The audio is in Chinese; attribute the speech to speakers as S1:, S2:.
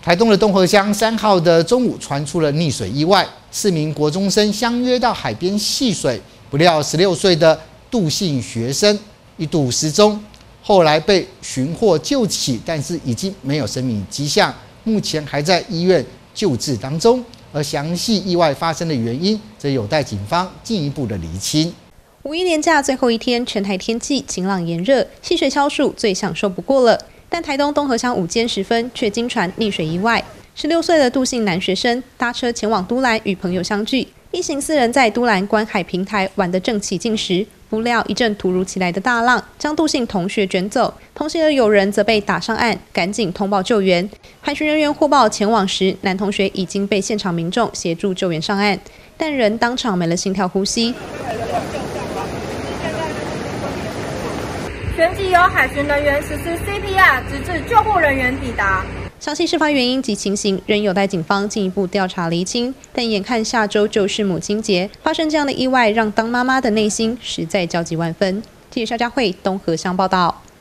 S1: 台东的东河乡3号的中午传出了溺水意外，4名国中生相约到海边戏水，不料16岁的杜姓学生一度失踪，后来被寻获救起，但是已经没有生命迹象，目前还在医院救治当中。而详细意外发生的原因，则有待警方进一步的厘清。
S2: 五一连假最后一天，全台天气晴朗炎热，戏水消暑最享受不过了。但台东东河乡午间时分，却惊传溺水意外。16岁的杜姓男学生搭车前往都兰与朋友相聚，一行4人在都兰观海平台玩得正起劲时，不料一阵突如其来的大浪将杜姓同学卷走，同行的友人则被打上岸，赶紧通报救援。海巡人员获报前往时，男同学已经被现场民众协助救援上岸，但人当场没了心跳呼吸。
S3: 旋即由海巡人员实施 CPR， 直至救护人员抵达。
S2: 详细事发原因及情形仍有待警方进一步调查厘清。但眼看下周就是母亲节，发生这样的意外，让当妈妈的内心实在焦急万分。记者肖佳慧东河乡报道。